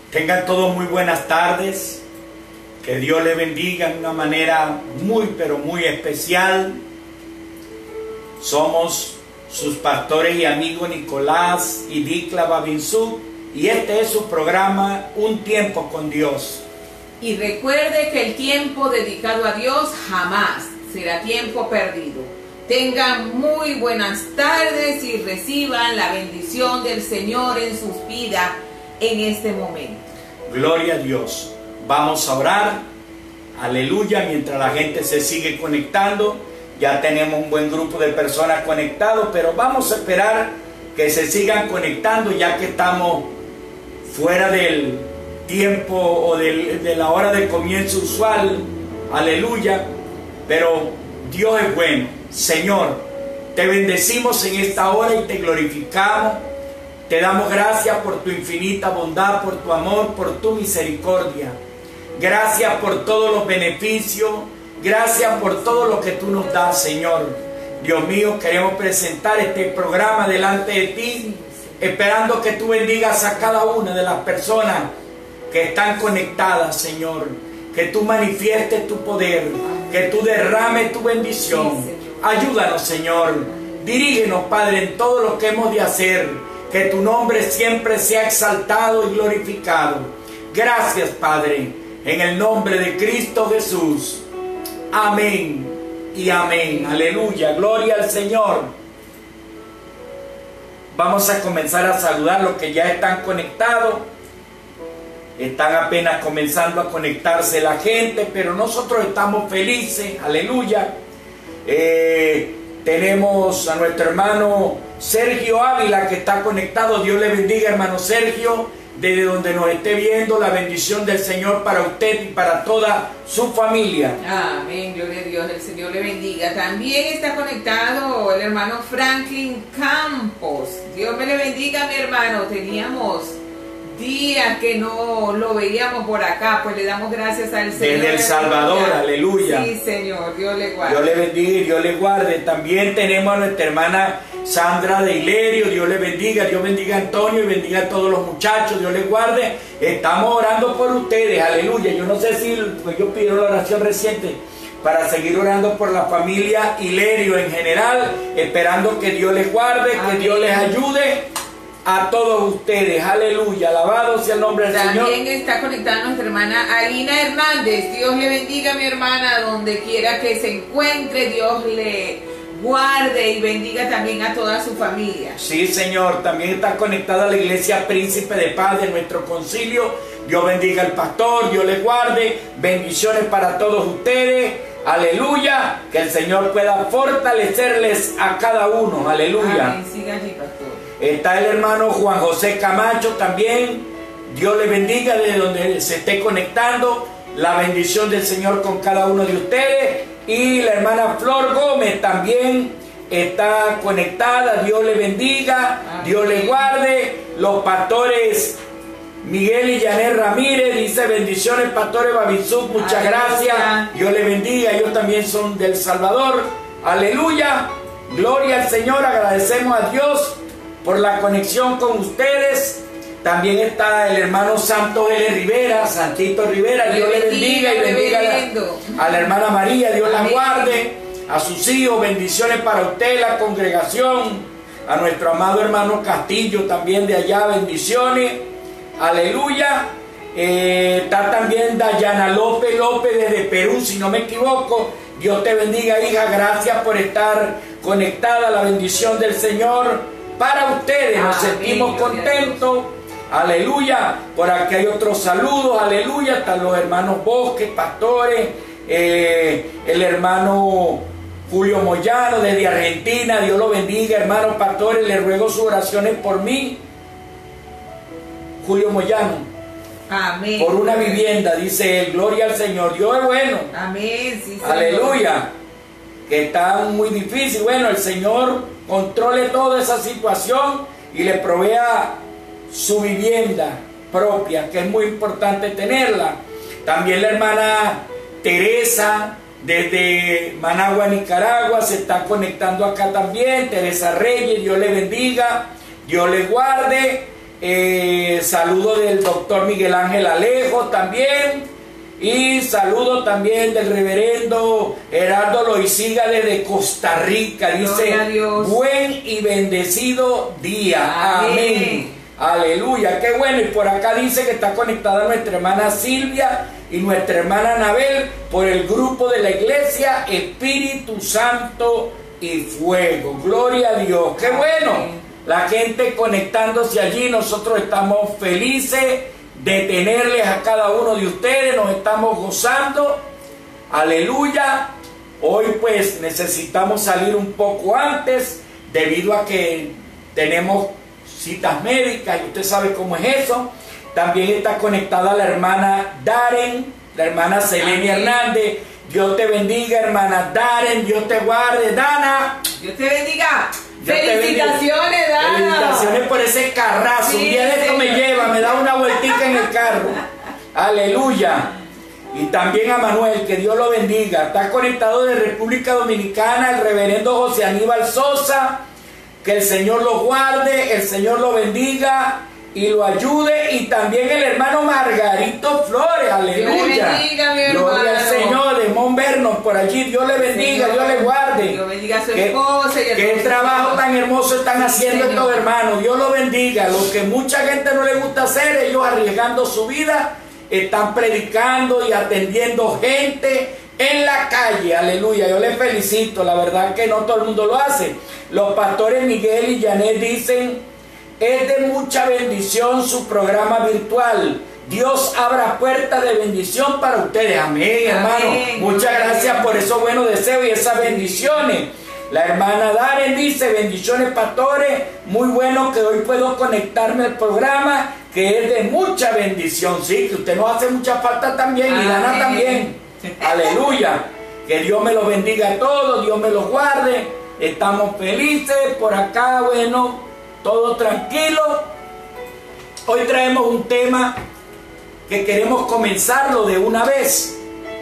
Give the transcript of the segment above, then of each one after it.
Tengan todos muy buenas tardes. Que Dios les bendiga de una manera muy, pero muy especial. Somos sus pastores y amigos Nicolás y Dikla Babinsú. Y este es su programa, Un Tiempo con Dios. Y recuerde que el tiempo dedicado a Dios jamás será tiempo perdido. Tengan muy buenas tardes y reciban la bendición del Señor en sus vidas en este momento. Gloria a Dios. Vamos a orar. Aleluya. Mientras la gente se sigue conectando. Ya tenemos un buen grupo de personas conectados, pero vamos a esperar que se sigan conectando ya que estamos fuera del tiempo o de la hora de comienzo usual. Aleluya. Pero Dios es bueno. Señor, te bendecimos en esta hora y te glorificamos. Te damos gracias por tu infinita bondad, por tu amor, por tu misericordia. Gracias por todos los beneficios. Gracias por todo lo que tú nos das, Señor. Dios mío, queremos presentar este programa delante de ti, esperando que tú bendigas a cada una de las personas que están conectadas, Señor. Que tú manifiestes tu poder, que tú derrames tu bendición. Ayúdanos, Señor. Dirígenos, Padre, en todo lo que hemos de hacer. Que tu nombre siempre sea exaltado y glorificado. Gracias, Padre, en el nombre de Cristo Jesús. Amén y amén. Aleluya, gloria al Señor. Vamos a comenzar a saludar a los que ya están conectados. Están apenas comenzando a conectarse la gente, pero nosotros estamos felices. Aleluya. Tenemos a nuestro hermano Sergio Ávila que está conectado. Dios le bendiga, hermano Sergio, desde donde nos esté viendo. La bendición del Señor para usted y para toda su familia. Amén, gloria a Dios, el Señor le bendiga. También está conectado el hermano Franklin Campos. Dios me le bendiga, mi hermano. Teníamos días que no lo veíamos por acá, pues le damos gracias al Señor. Desde El Salvador, aleluya. Sí, Señor, Dios le guarde. Dios le bendiga y Dios le guarde. También tenemos a nuestra hermana Sandra de Hilerio. Dios le bendiga, Dios bendiga a Antonio y bendiga a todos los muchachos. Dios les guarde. Estamos orando por ustedes, aleluya. Yo no sé si pues yo pido la oración reciente para seguir orando por la familia Hilerio en general, esperando que Dios les guarde, que amén. Dios les ayude. A todos ustedes, aleluya, alabado sea el nombre del Señor. También está conectada nuestra hermana Alina Hernández. Dios le bendiga, mi hermana, donde quiera que se encuentre. Dios le guarde y bendiga también a toda su familia. Sí, Señor, también está conectada a la iglesia Príncipe de Paz de nuestro concilio. Dios bendiga al pastor, Dios les guarde. Bendiciones para todos ustedes. Aleluya, que el Señor pueda fortalecerles a cada uno. Aleluya. Amén. Siga allí, pastor. Está el hermano Juan José Camacho también. Dios le bendiga desde donde se esté conectando. La bendición del Señor con cada uno de ustedes. Y la hermana Flor Gómez también está conectada. Dios le bendiga. Amén. Dios le guarde. Los pastores Miguel y Janet Ramírez dice bendiciones, pastores Babinsú. Muchas gracias. Dios le bendiga. Ellos también son del Salvador. Aleluya. Gloria al Señor. Agradecemos a Dios por la conexión con ustedes. También está el hermano Santo L. Rivera, Santito Rivera. Dios le bendiga y bendiga a la hermana María. Dios la guarde. A sus hijos, bendiciones para usted, la congregación. A nuestro amado hermano Castillo también de allá, bendiciones. Aleluya. Está también Dayana López desde Perú, si no me equivoco. Dios te bendiga, hija. Gracias por estar conectada. La bendición del Señor para ustedes. Nos sentimos contentos. Aleluya. Por aquí hay otros saludos. Aleluya. Están los hermanos Bosques, pastores. El hermano Julio Moyano desde Argentina. Dios lo bendiga, hermanos pastores. Les ruego sus oraciones por mí. Julio Moyano. Amén. Por una vivienda, dice él. Gloria al Señor. Dios es bueno. Amén. Sí, Señor. Aleluya. Que está muy difícil. Bueno, el Señor controle toda esa situación y le provea su vivienda propia, que es muy importante tenerla. También la hermana Teresa desde Managua, Nicaragua, se está conectando acá también. Teresa Reyes, Dios le bendiga, Dios le guarde. Saludo del doctor Miguel Ángel Alejo también. Y saludo también del reverendo Gerardo Loisiga desde Costa Rica. Dice, buen y bendecido día. Amén. Aleluya, qué bueno. Y por acá dice que está conectada nuestra hermana Silvia y nuestra hermana Anabel por el grupo de la iglesia Espíritu Santo y Fuego. Gloria a Dios, qué bueno. La gente conectándose allí, nosotros estamos felices de tenerles a cada uno de ustedes, nos estamos gozando. Aleluya. Hoy pues necesitamos salir un poco antes debido a que tenemos citas médicas y usted sabe cómo es eso. También está conectada la hermana Darren, la hermana Selenia Hernández. Dios te bendiga, hermana Darren, Dios te guarde. Dana, Dios te bendiga. Dios Felicitaciones, Dana. Felicitaciones por ese carrazo. Sí, un día de esto me lleva, me da una vueltica en el carro. Aleluya. Y también a Manuel, que Dios lo bendiga. Está conectado de República Dominicana el reverendo José Aníbal Sosa. Que el Señor lo guarde, el Señor lo bendiga y lo ayude. Y también el hermano Margarito Flores, aleluya. Dios le bendiga, mi hermano. Gloria al Señor, de Mont Vernon, por allí. Dios le bendiga, Dios le guarde. Dios bendiga a su esposa. Qué trabajo tan hermoso están haciendo estos hermanos. Dios lo bendiga. Lo que mucha gente no le gusta hacer, ellos arriesgando su vida, están predicando y atendiendo gente en la calle, aleluya. Yo les felicito, la verdad que no todo el mundo lo hace. Los pastores Miguel y Janet dicen, es de mucha bendición su programa virtual. Dios abra puertas de bendición para ustedes. Amén, hermano. Muchas gracias por esos buenos deseos y esas bendiciones. La hermana Darren dice, bendiciones pastores, muy bueno que hoy puedo conectarme al programa, que es de mucha bendición. Sí, que usted nos hace mucha falta también. Y Dana también. Aleluya. Que Dios me los bendiga a todos, Dios me los guarde. Estamos felices por acá, bueno, todo tranquilo. Hoy traemos un tema que queremos comenzarlo de una vez.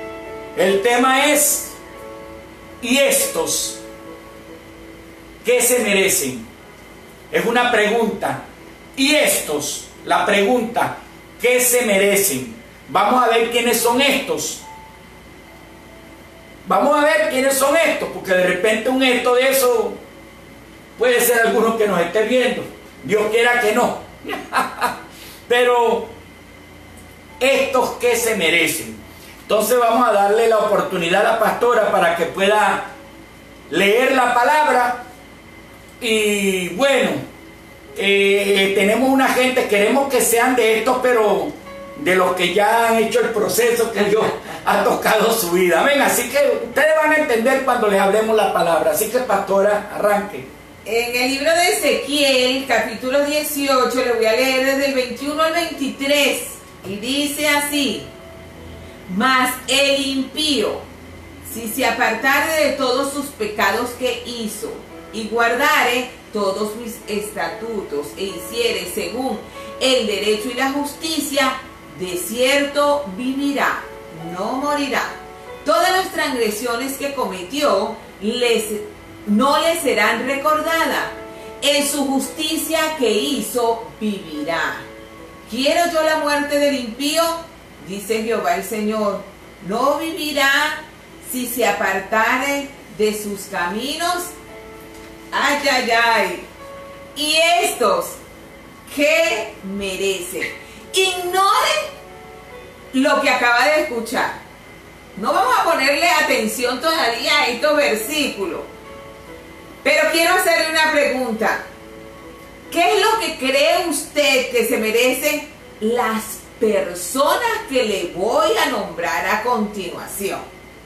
El tema es, ¿y estos qué se merecen? Es una pregunta. ¿Y estos? La pregunta, ¿qué se merecen? Vamos a ver quiénes son estos. Vamos a ver quiénes son estos, porque de repente un esto de eso puede ser alguno que nos esté viendo. Dios quiera que no. Pero estos que se merecen. Entonces vamos a darle la oportunidad a la pastora para que pueda leer la palabra. Y bueno, tenemos una gente, queremos que sean de estos, pero de los que ya han hecho el proceso que Dios ha tocado su vida. Amén. Así que ustedes van a entender cuando les hablemos la palabra. Así que pastora, arranque. En el libro de Ezequiel, capítulo 18, le voy a leer desde el 21 al 23. Y dice así: mas el impío, si se apartare de todos sus pecados que hizo, y guardare todos mis estatutos, e hiciere según el derecho y la justicia, de cierto vivirá, no morirá. Todas las transgresiones que cometió no le serán recordadas. En su justicia que hizo vivirá. ¿Quiero yo la muerte del impío? Dice Jehová el Señor. No vivirá si se apartare de sus caminos. Ay, ay, ay. Y estos, ¿qué merecen? Ignore lo que acaba de escuchar. No vamos a ponerle atención todavía a estos versículos. Pero quiero hacerle una pregunta. ¿Qué es lo que cree usted que se merecen las personas que le voy a nombrar a continuación?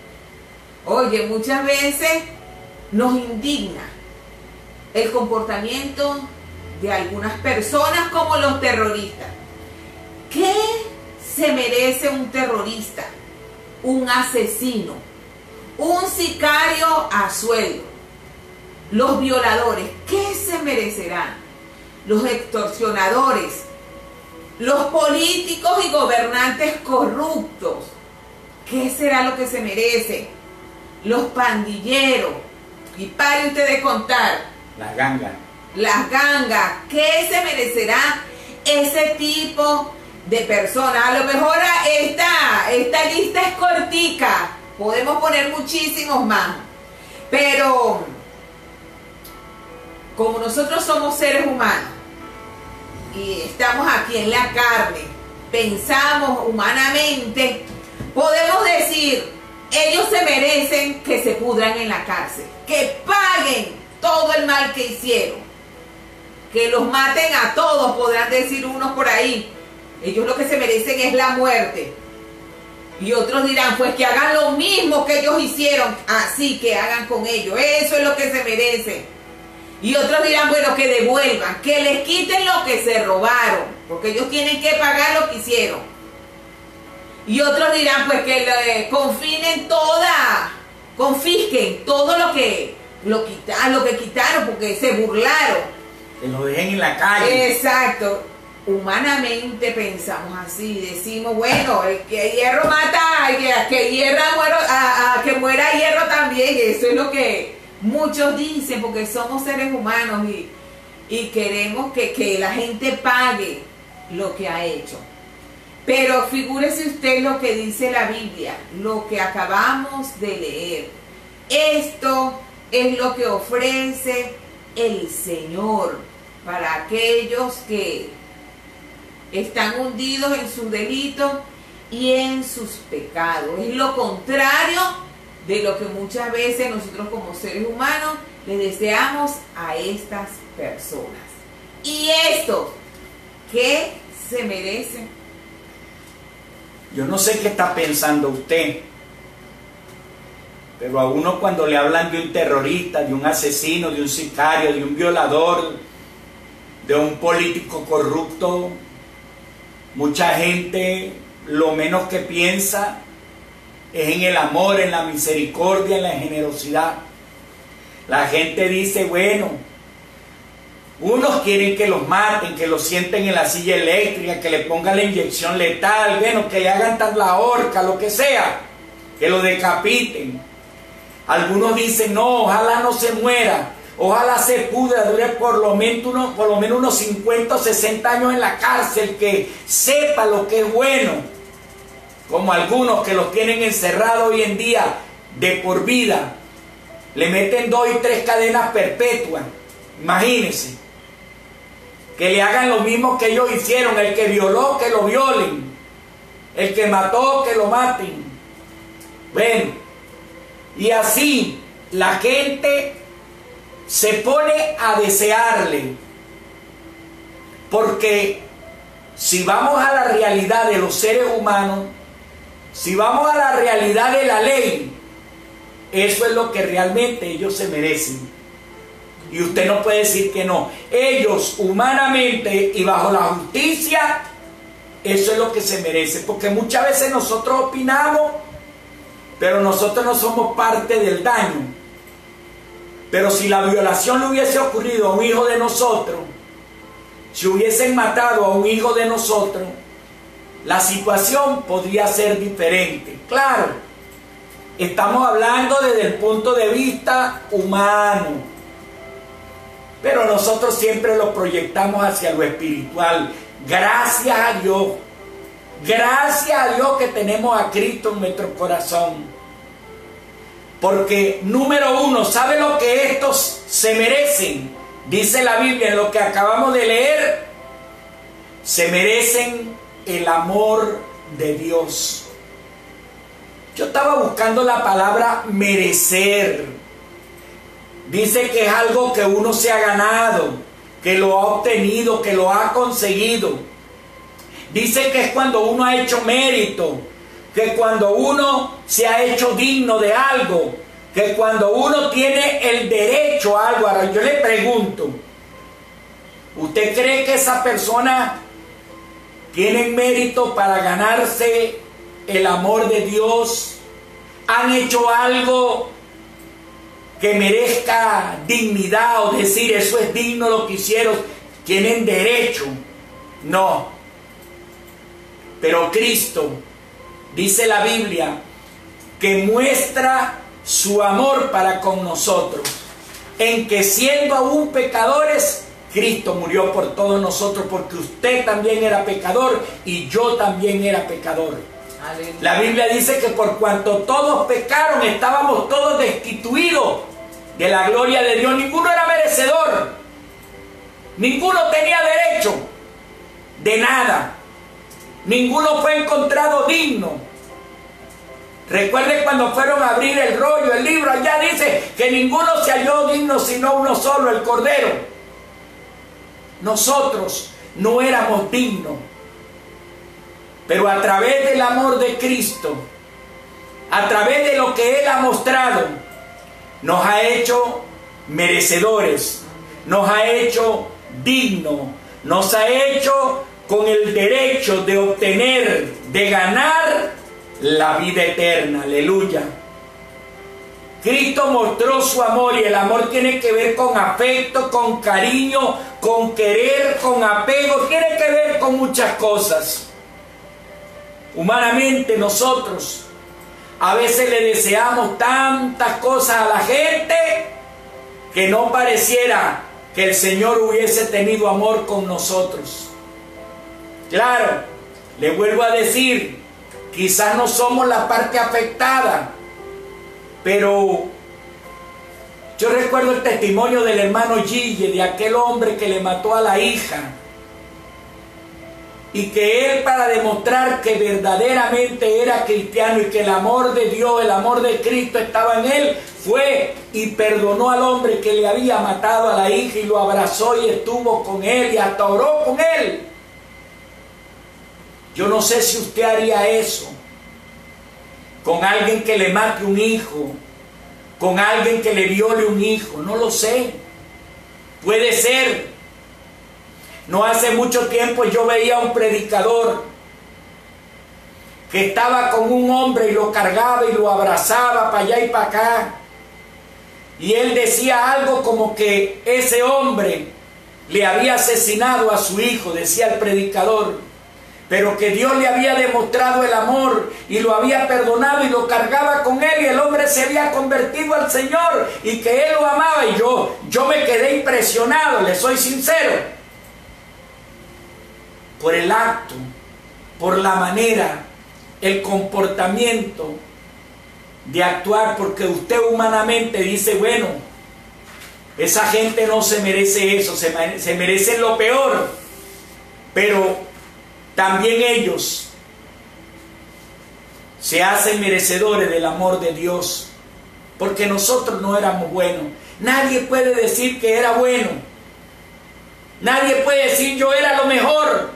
Oye, muchas veces nos indigna el comportamiento de algunas personas como los terroristas. ¿Qué se merece un terrorista? Un asesino, un sicario a sueldo, los violadores, ¿qué se merecerán? Los extorsionadores, los políticos y gobernantes corruptos, ¿qué será lo que se merece? Los pandilleros, y pare usted de contar. Las gangas. Las gangas, ¿qué se merecerá ese tipo de personas. A lo mejor esta lista es cortica, podemos poner muchísimos más, pero como nosotros somos seres humanos y estamos aquí en la carne, pensamos humanamente, podemos decir, ellos se merecen que se pudran en la cárcel, que paguen todo el mal que hicieron, que los maten a todos, podrán decir unos por ahí. Ellos lo que se merecen es la muerte. Y otros dirán, pues que hagan lo mismo que ellos hicieron, así que hagan con ellos, eso es lo que se merecen. Y otros dirán, bueno, que devuelvan, que les quiten lo que se robaron, porque ellos tienen que pagar lo que hicieron. Y otros dirán, pues que confisquen todo lo que quitaron, porque se burlaron. Que lo dejen en la calle. Exacto. Humanamente pensamos así, decimos, bueno, el que hierro mata, que muera hierro también. Eso es lo que muchos dicen, porque somos seres humanos y queremos que la gente pague lo que ha hecho. Pero figúrese usted lo que dice la Biblia, lo que acabamos de leer. Esto es lo que ofrece el Señor para aquellos que están hundidos en sus delitos y en sus pecados. Es lo contrario de lo que muchas veces nosotros como seres humanos le deseamos a estas personas. Y estos, ¿qué se merecen? Yo no sé qué está pensando usted, pero a uno cuando le hablan de un terrorista, de un asesino, de un sicario, de un violador, de un político corrupto, mucha gente lo menos que piensa es en el amor, en la misericordia, en la generosidad. La gente dice, bueno, unos quieren que los maten, que los sienten en la silla eléctrica, que le pongan la inyección letal, bueno, que le hagan la horca, lo que sea, que lo decapiten. Algunos dicen, no, ojalá no se muera, ojalá se pudra, dure por lo menos unos 50 o 60 años en la cárcel, que sepa lo que es bueno. Como algunos que los tienen encerrados hoy en día de por vida, le meten 2 y 3 cadenas perpetuas. Imagínense, que le hagan lo mismo que ellos hicieron. El que violó, que lo violen, el que mató, que lo maten. Bueno, y así la gente se pone a desearle, porque si vamos a la realidad de los seres humanos, si vamos a la realidad de la ley, eso es lo que realmente ellos se merecen. Y usted no puede decir que no. Ellos humanamente y bajo la justicia, eso es lo que se merecen. Porque muchas veces nosotros opinamos, pero nosotros no somos parte del daño. Pero si la violación le hubiese ocurrido a un hijo de nosotros, si hubiesen matado a un hijo de nosotros, la situación podría ser diferente. Claro, estamos hablando desde el punto de vista humano, pero nosotros siempre lo proyectamos hacia lo espiritual. Gracias a Dios que tenemos a Cristo en nuestro corazón. Porque número uno, ¿sabe lo que estos se merecen? Dice la Biblia en lo que acabamos de leer, se merecen el amor de Dios. Yo estaba buscando la palabra merecer. Dice que es algo que uno se ha ganado, que lo ha obtenido, que lo ha conseguido. Dice que es cuando uno ha hecho mérito, que cuando uno se ha hecho digno de algo, que cuando uno tiene el derecho a algo. Ahora yo le pregunto, ¿usted cree que esa persona tiene mérito para ganarse el amor de Dios? ¿Han hecho algo que merezca dignidad o decir eso es digno lo que hicieron? ¿Tienen derecho? No. Pero Cristo, dice la Biblia, que muestra su amor para con nosotros, en que siendo aún pecadores, Cristo murió por todos nosotros, porque usted también era pecador y yo también era pecador. Aleluya. La Biblia dice que por cuanto todos pecaron, estábamos todos destituidos de la gloria de Dios. Ninguno era merecedor, ninguno tenía derecho de nada, ninguno fue encontrado digno. Recuerden cuando fueron a abrir el rollo, el libro, allá dice que ninguno se halló digno sino uno solo, el Cordero. Nosotros no éramos dignos, pero a través del amor de Cristo, a través de lo que Él ha mostrado, nos ha hecho merecedores, nos ha hecho dignos, nos ha hecho con el derecho de obtener, de ganar la vida eterna. Aleluya. Cristo mostró su amor, y el amor tiene que ver con afecto, con cariño, con querer, con apego, tiene que ver con muchas cosas. Humanamente nosotros a veces le deseamos tantas cosas a la gente que no pareciera que el Señor hubiese tenido amor con nosotros. Claro, le vuelvo a decir, quizás no somos la parte afectada, pero yo recuerdo el testimonio del hermano Gille, de aquel hombre que le mató a la hija, y que él, para demostrar que verdaderamente era cristiano y que el amor de Dios, el amor de Cristo estaba en él, fue y perdonó al hombre que le había matado a la hija y lo abrazó y estuvo con él y hasta oró con él. Yo no sé si usted haría eso con alguien que le mate un hijo, con alguien que le viole un hijo, no lo sé. Puede ser. No hace mucho tiempo yo veía a un predicador que estaba con un hombre y lo cargaba y lo abrazaba para allá y para acá. Y él decía algo como que ese hombre le había asesinado a su hijo, decía el predicador, pero que Dios le había demostrado el amor y lo había perdonado y lo cargaba con él, y el hombre se había convertido al Señor y que él lo amaba. Y yo me quedé impresionado, le soy sincero, por el acto, por la manera, el comportamiento de actuar, porque usted humanamente dice, bueno, esa gente no se merece eso, se merecen lo peor, pero también ellos se hacen merecedores del amor de Dios, porque nosotros no éramos buenos. Nadie puede decir que era bueno, nadie puede decir yo era lo mejor.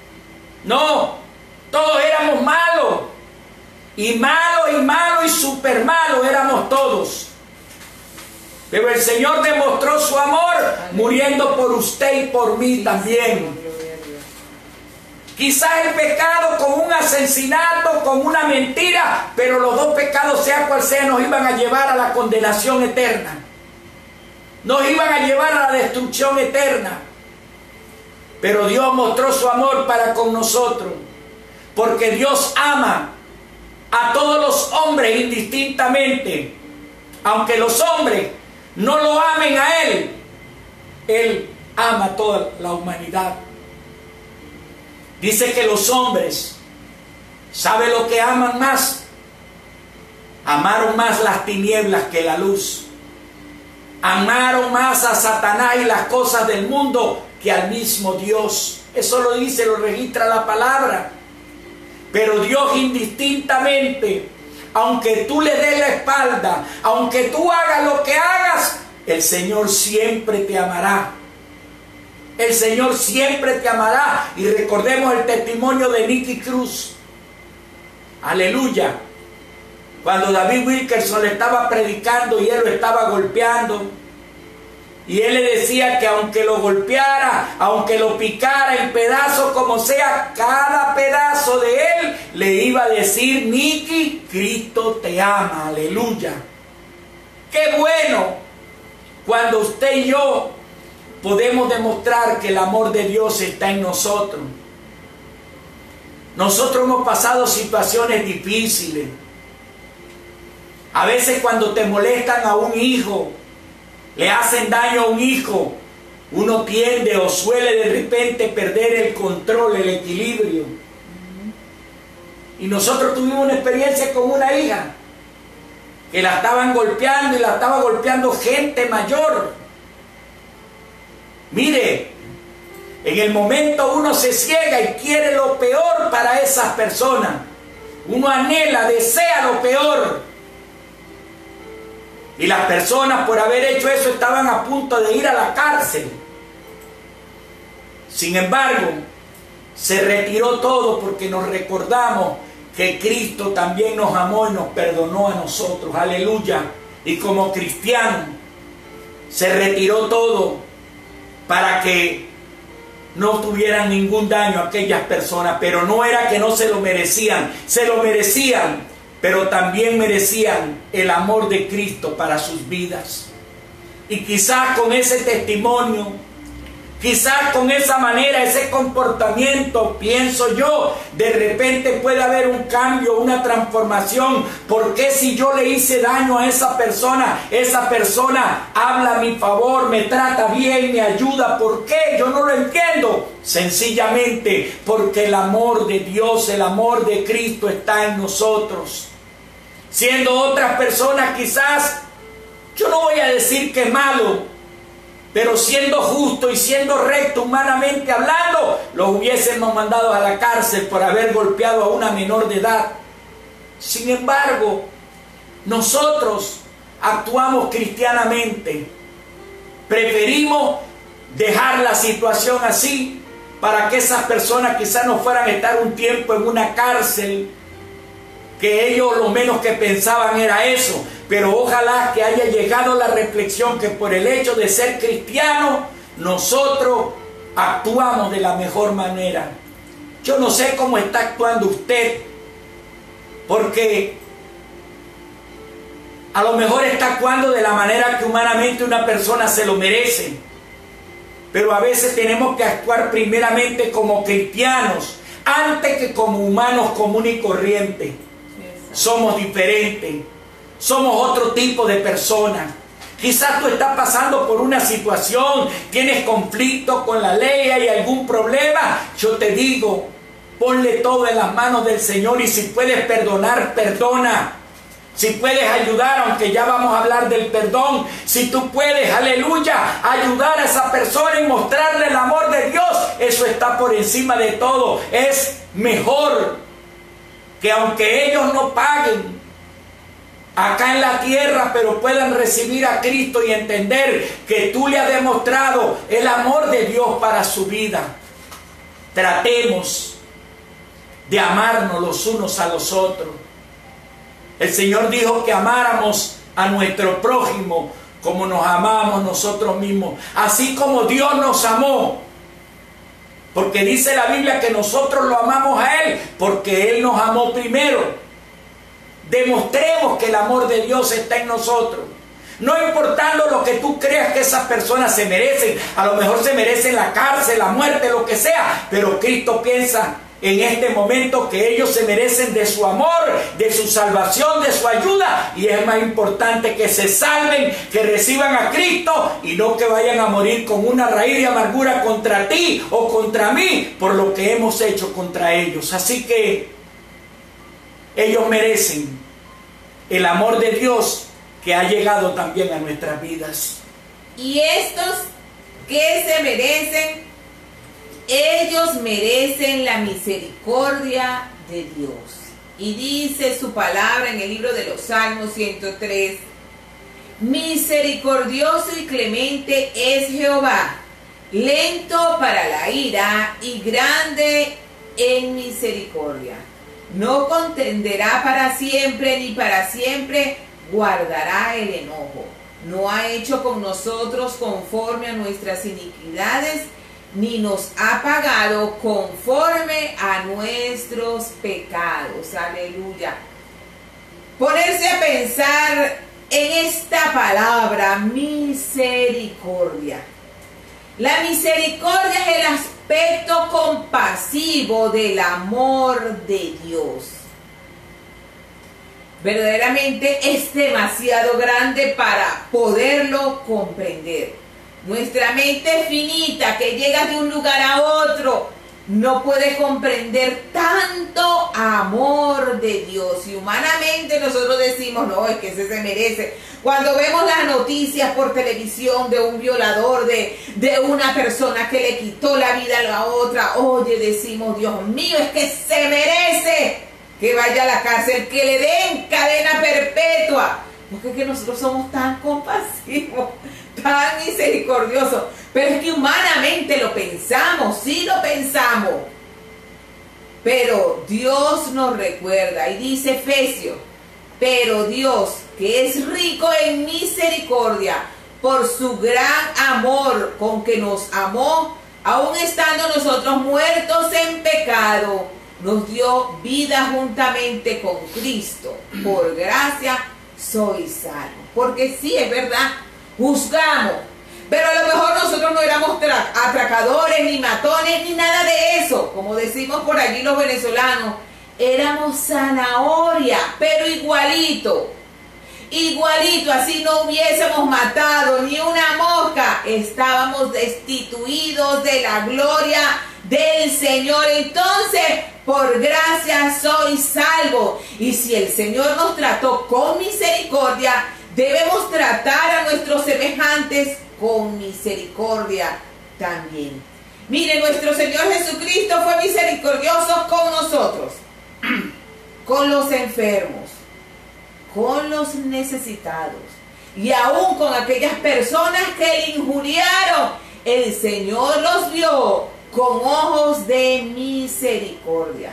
No, todos éramos malos, y malos y súper malos éramos todos. Pero el Señor demostró su amor muriendo por usted y por mí también. Quizás el pecado con un asesinato, con una mentira, pero los dos pecados, sea cual sea, nos iban a llevar a la condenación eterna. Nos iban a llevar a la destrucción eterna. Pero Dios mostró su amor para con nosotros, porque Dios ama a todos los hombres indistintamente. Aunque los hombres no lo amen a Él, Él ama a toda la humanidad. Dice que los hombres, ¿sabe lo que aman más? Amaron más las tinieblas que la luz. Amaron más a Satanás y las cosas del mundo que al mismo Dios. Eso lo dice, lo registra la palabra. Pero Dios indistintamente, aunque tú le des la espalda, aunque tú hagas lo que hagas, el Señor siempre te amará. El Señor siempre te amará. Y recordemos el testimonio de Nicky Cruz. Aleluya. Cuando David Wilkerson le estaba predicando y él lo estaba golpeando, y él le decía que aunque lo golpeara, aunque lo picara en pedazos, como sea, cada pedazo de él le iba a decir: Nicky, Cristo te ama. Aleluya. Qué bueno cuando usted y yo podemos demostrar que el amor de Dios está en nosotros. Nosotros hemos pasado situaciones difíciles. A veces cuando te molestan a un hijo, le hacen daño a un hijo, uno tiende o suele de repente perder el control, el equilibrio. Y nosotros tuvimos una experiencia con una hija que la estaban golpeando y la estaba golpeando gente mayor. Mire, en el momento uno se ciega y quiere lo peor para esas personas. Uno anhela, desea lo peor. Y las personas por haber hecho eso estaban a punto de ir a la cárcel. Sin embargo, se retiró todo porque nos recordamos que Cristo también nos amó y nos perdonó a nosotros. Aleluya. Y como cristiano, se retiró todo para que no tuvieran ningún daño a aquellas personas. Pero no era que no se lo merecían, se lo merecían, pero también merecían el amor de Cristo para sus vidas. Y quizás con ese testimonio, quizás con esa manera, ese comportamiento, pienso yo, de repente puede haber un cambio, una transformación. Porque si yo le hice daño a esa persona habla a mi favor, me trata bien, me ayuda? ¿Por qué? Yo no lo entiendo. Sencillamente porque el amor de Dios, el amor de Cristo está en nosotros. Siendo otras personas quizás, yo no voy a decir que malo, pero siendo justo y siendo recto humanamente hablando, los hubiésemos mandado a la cárcel por haber golpeado a una menor de edad. Sin embargo, nosotros actuamos cristianamente. Preferimos dejar la situación así para que esas personas quizás no fueran a estar un tiempo en una cárcel, que ellos lo menos que pensaban era eso. Pero ojalá que haya llegado la reflexión que por el hecho de ser cristianos, nosotros actuamos de la mejor manera. Yo no sé cómo está actuando usted, porque a lo mejor está actuando de la manera que humanamente una persona se lo merece. Pero a veces tenemos que actuar primeramente como cristianos, antes que como humanos comunes y corrientes. Somos diferentes. Somos otro tipo de personas. Quizás tú estás pasando por una situación, tienes conflicto con la ley, hay algún problema. Yo te digo, ponle todo en las manos del Señor, y si puedes perdonar, perdona. Si puedes ayudar, aunque ya vamos a hablar del perdón, si tú puedes, aleluya, ayudar a esa persona y mostrarle el amor de Dios, eso está por encima de todo. Es mejor que aunque ellos no paguen acá en la tierra, pero puedan recibir a Cristo y entender que tú le has demostrado el amor de Dios para su vida. Tratemos de amarnos los unos a los otros. El Señor dijo que amáramos a nuestro prójimo como nos amamos nosotros mismos, así como Dios nos amó. Porque dice la Biblia que nosotros lo amamos a Él, porque Él nos amó primero. Demostremos que el amor de Dios está en nosotros. No importando lo que tú creas que esas personas se merecen. A lo mejor se merecen la cárcel, la muerte, lo que sea. Pero Cristo piensa en este momento que ellos se merecen de su amor, de su salvación, de su ayuda. Y es más importante que se salven, que reciban a Cristo, y no que vayan a morir con una raíz de amargura contra ti o contra mí por lo que hemos hecho contra ellos. Así que ellos merecen el amor de Dios que ha llegado también a nuestras vidas. Y estos que se merecen, ellos merecen la misericordia de Dios. Y dice su palabra en el libro de los Salmos 103: misericordioso y clemente es Jehová, lento para la ira y grande en misericordia. No contenderá para siempre, ni para siempre guardará el enojo. No ha hecho con nosotros conforme a nuestras iniquidades, ni nos ha pagado conforme a nuestros pecados. Aleluya. Ponerse a pensar en esta palabra, misericordia. La misericordia es el aspecto compasivo del amor de Dios. Verdaderamente es demasiado grande para poderlo comprender. Nuestra mente finita que llega de un lugar a otro no puede comprender tanto amor de Dios. Y humanamente nosotros decimos, no, es que ese se merece. Cuando vemos las noticias por televisión de un violador, de una persona que le quitó la vida a la otra, oye, decimos, Dios mío, es que se merece que vaya a la cárcel, que le den cadena perpetua. Porque es que nosotros somos tan compasivos, tan misericordiosos. Pero es que humanamente lo pensamos, sí lo pensamos. Pero Dios nos recuerda y dice Efesios, pero Dios, que es rico en misericordia, por su gran amor con que nos amó, aun estando nosotros muertos en pecado, nos dio vida juntamente con Cristo. Por gracia sois salvos. Porque sí, es verdad, juzgamos. Pero a lo mejor nosotros no éramos atracadores, ni matones, ni nada de eso. Como decimos por allí los venezolanos, éramos zanahoria, pero igualito. Igualito, así no hubiésemos matado ni una mosca. Estábamos destituidos de la gloria del Señor. Entonces, por gracia sois salvos. Y si el Señor nos trató con misericordia, debemos tratar a nuestros semejantes con misericordia también. Mire, nuestro Señor Jesucristo fue misericordioso con nosotros, con los enfermos, con los necesitados y aún con aquellas personas que le injuriaron. El Señor los vio con ojos de misericordia.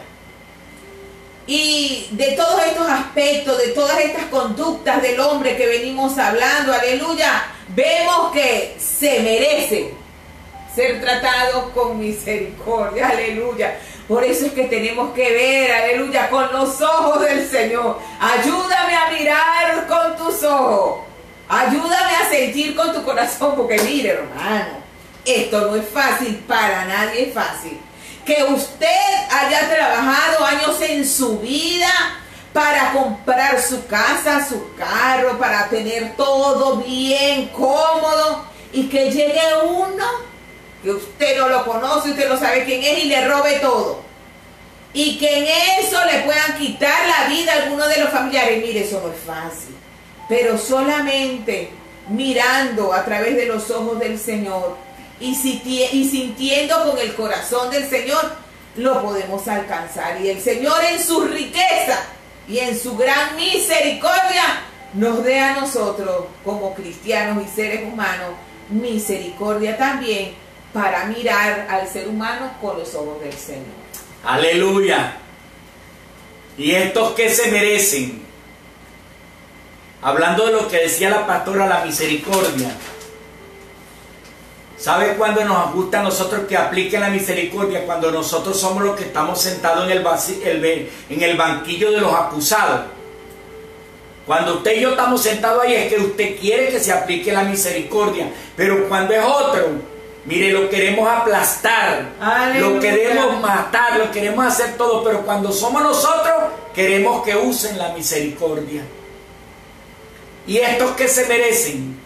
Y de todos estos aspectos, de todas estas conductas del hombre que venimos hablando, aleluya, vemos que se merecen ser tratados con misericordia, aleluya. Por eso es que tenemos que ver, aleluya, con los ojos del Señor. Ayúdame a mirar con tus ojos. Ayúdame a sentir con tu corazón, porque mire, hermano, esto no es fácil, para nadie es fácil. Que usted haya trabajado años en su vida para comprar su casa, su carro, para tener todo bien, cómodo, y que llegue uno que usted no lo conoce, usted no sabe quién es, y le robe todo. Y que en eso le puedan quitar la vida a alguno de los familiares. Mire, eso no es fácil. Pero solamente mirando a través de los ojos del Señor y sintiendo con el corazón del Señor, lo podemos alcanzar. Y el Señor en su riqueza y en su gran misericordia nos dé a nosotros como cristianos y seres humanos misericordia también para mirar al ser humano con los ojos del Señor. Aleluya. Y estos que se merecen, hablando de lo que decía la pastora, la misericordia. ¿Sabe cuándo nos gusta a nosotros que aplique la misericordia? Cuando nosotros somos los que estamos sentados en el banquillo de los acusados. Cuando usted y yo estamos sentados ahí es que usted quiere que se aplique la misericordia. Pero cuando es otro, mire, lo queremos aplastar, aleluya, lo queremos matar, lo queremos hacer todo. Pero cuando somos nosotros, queremos que usen la misericordia. Y estos que se merecen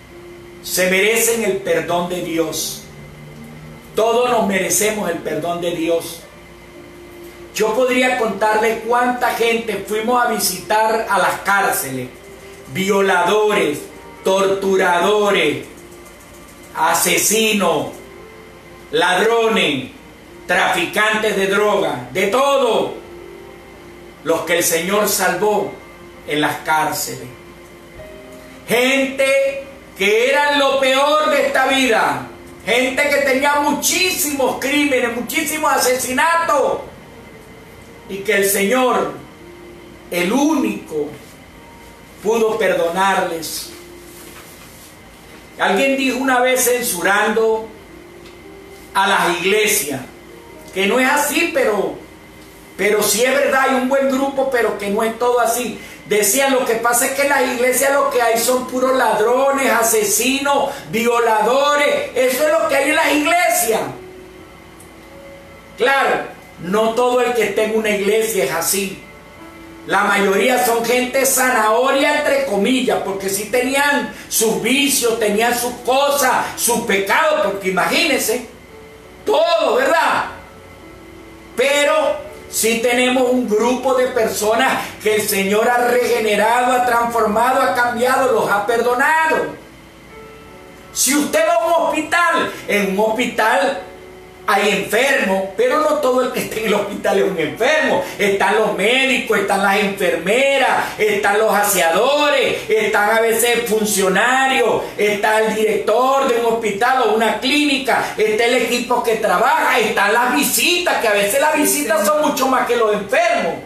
el perdón de Dios. Todos nos merecemos el perdón de Dios. Yo podría contarle cuánta gente fuimos a visitar a las cárceles. Violadores, torturadores, asesinos, ladrones, traficantes de droga, de todo. Los que el Señor salvó en las cárceles. Gente que eran lo peor de esta vida. Gente que tenía muchísimos crímenes, muchísimos asesinatos. Y que el Señor, el único, pudo perdonarles. Alguien dijo una vez censurando a las iglesias, que no es así, pero sí es verdad, hay un buen grupo, pero que no es todo así. Decían, lo que pasa es que en las iglesias lo que hay son puros ladrones, asesinos, violadores. Eso es lo que hay en las iglesias. Claro, no todo el que esté en una iglesia es así. La mayoría son gente zanahoria, entre comillas, porque sí tenían sus vicios, tenían sus cosas, sus pecados, porque imagínense, todo, ¿verdad? Pero sí tenemos un grupo de personas que el Señor ha regenerado, ha transformado, ha cambiado, los ha perdonado. Si usted va a un hospital, en un hospital hay enfermos, pero no todo el que esté en el hospital es un enfermo. Están los médicos, están las enfermeras, están los aseadores, están a veces funcionarios, está el director de un hospital o una clínica, está el equipo que trabaja, están las visitas, que a veces las visitas son mucho más que los enfermos.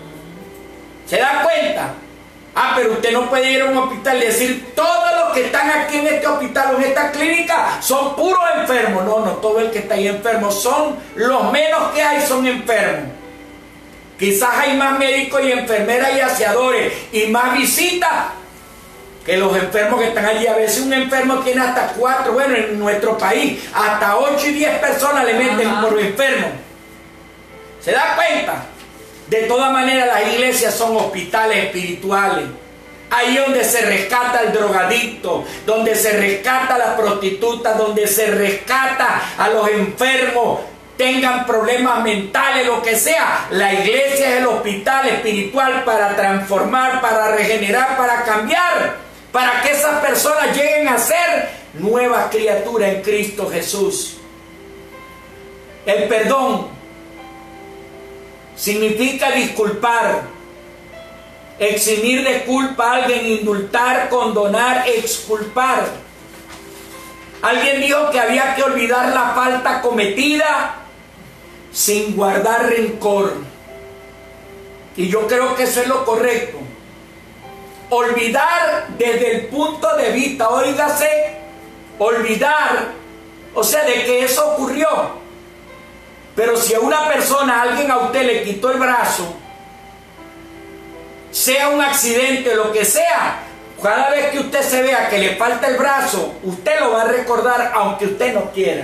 ¿Se da cuenta? Ah, pero usted no puede ir a un hospital y decir, todos los que están aquí en este hospital o en esta clínica son puros enfermos. No, no, todo el que está ahí enfermo, son los menos que hay, son enfermos. Quizás hay más médicos y enfermeras y aseadores y más visitas que los enfermos que están allí. A veces un enfermo tiene hasta 4, bueno, en nuestro país, hasta 8 y 10 personas le meten por enfermo. ¿Se da cuenta? De todas maneras, las iglesias son hospitales espirituales. Ahí donde se rescata al drogadicto, donde se rescata a la prostituta, donde se rescata a los enfermos, tengan problemas mentales, lo que sea. La iglesia es el hospital espiritual para transformar, para regenerar, para cambiar, para que esas personas lleguen a ser nuevas criaturas en Cristo Jesús. El perdón significa disculpar, eximir de culpa a alguien, indultar, condonar, exculpar. Alguien dijo que había que olvidar la falta cometida sin guardar rencor. Y yo creo que eso es lo correcto. Olvidar desde el punto de vista, óigase, olvidar, o sea, de que eso ocurrió. Pero si a una persona, alguien a usted le quitó el brazo, sea un accidente, lo que sea, cada vez que usted se vea que le falta el brazo, usted lo va a recordar aunque usted no quiera.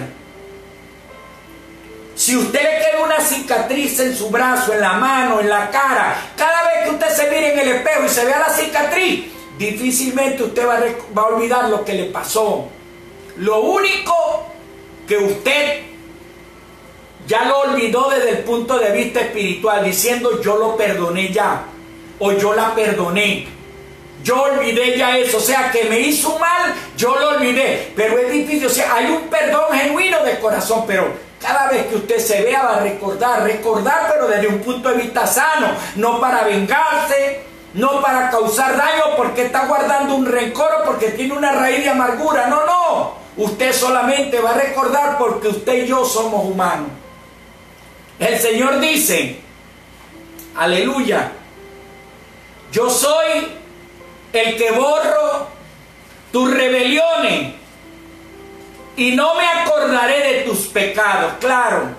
Si usted le queda una cicatriz en su brazo, en la mano, en la cara, cada vez que usted se mire en el espejo y se vea la cicatriz, difícilmente usted va a olvidar lo que le pasó. Lo único que usted ya lo olvidó desde el punto de vista espiritual, diciendo yo lo perdoné ya, o yo la perdoné, yo olvidé ya eso, o sea que me hizo mal, yo lo olvidé, pero es difícil, o sea, hay un perdón genuino de corazón, pero cada vez que usted se vea va a recordar, pero desde un punto de vista sano, no para vengarse, no para causar daño porque está guardando un rencor o porque tiene una raíz de amargura, no, usted solamente va a recordar porque usted y yo somos humanos. El Señor dice, aleluya, yo soy el que borro tus rebeliones y no me acordaré de tus pecados. Claro,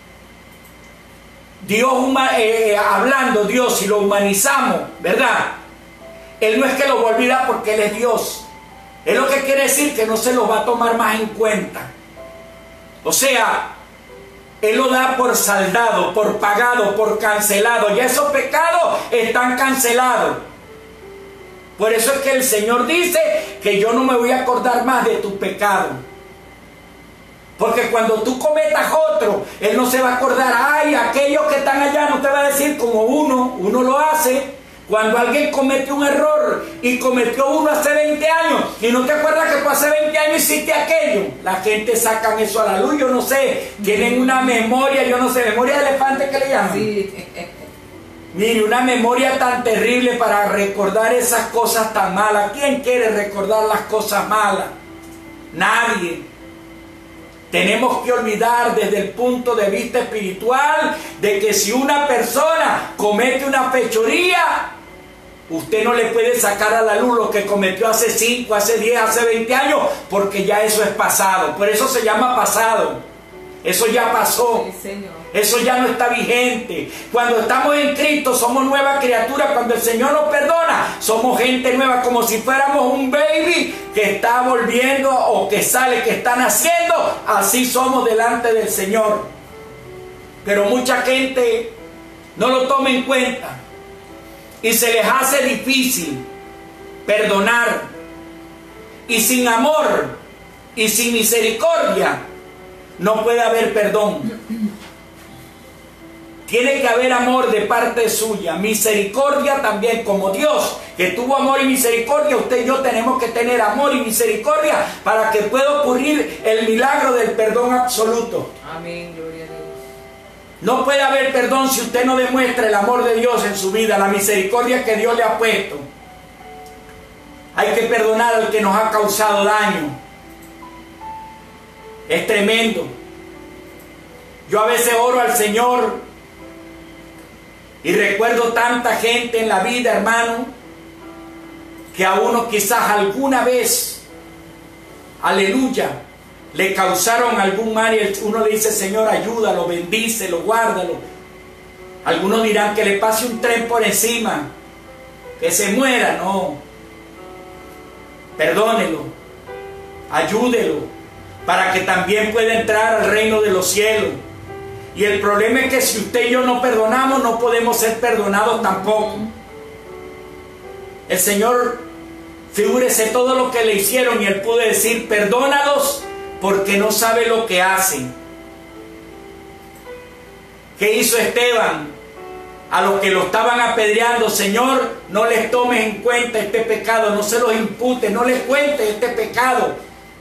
Dios hablando, Dios, si lo humanizamos, ¿verdad? Él no es que lo va a olvidar porque Él es Dios. Es lo que quiere decir que no se los va a tomar más en cuenta. O sea, Él lo da por saldado, por pagado, por cancelado. Ya esos pecados están cancelados. Por eso es que el Señor dice que yo no me voy a acordar más de tu pecado. Porque cuando tú cometas otro, Él no se va a acordar. Ay, aquellos que están allá, no te va a decir como uno lo hace. Cuando alguien comete un error y cometió uno hace 20 años y no te acuerdas que tú hace 20 años hiciste aquello, la gente sacan eso a la luz, yo no sé, tienen una memoria, yo no sé, memoria de elefante que le llaman. Sí. Mire, una memoria tan terrible para recordar esas cosas tan malas. ¿Quién quiere recordar las cosas malas? Nadie. Tenemos que olvidar desde el punto de vista espiritual de que si una persona comete una fechoría, usted no le puede sacar a la luz lo que cometió hace 5, hace 10, hace 20 años, porque ya eso es pasado. Por eso se llama pasado. Eso ya pasó. Sí, Señor. Eso ya no está vigente. Cuando estamos en Cristo somos nueva criatura. Cuando el Señor nos perdona, somos gente nueva, como si fuéramos un baby que está volviendo o que sale, que está naciendo. Así somos delante del Señor. Pero mucha gente no lo toma en cuenta. y se les hace difícil perdonar, y sin amor y sin misericordia no puede haber perdón. Tiene que haber amor de parte suya, misericordia también, como Dios que tuvo amor y misericordia. Usted y yo tenemos que tener amor y misericordia para que pueda ocurrir el milagro del perdón absoluto. Amén, gloria a Dios. No puede haber perdón si usted no demuestra el amor de Dios en su vida, la misericordia que Dios le ha puesto. Hay que perdonar al que nos ha causado daño. Es tremendo. Yo a veces oro al Señor y recuerdo tanta gente en la vida, hermano, que a uno quizás alguna vez, aleluya, le causaron algún mal y uno le dice: Señor, ayúdalo, bendícelo, guárdalo. Algunos dirán que le pase un tren por encima, que se muera. No, perdónelo, ayúdelo, para que también pueda entrar al reino de los cielos. Y el problema es que si usted y yo no perdonamos, no podemos ser perdonados tampoco. El Señor, figúrese todo lo que le hicieron y Él pudo decir: perdónalos porque no sabe lo que hacen. ¿Qué hizo Esteban? A los que lo estaban apedreando: Señor, no les tomes en cuenta este pecado, no se los imputes, no les cuentes este pecado.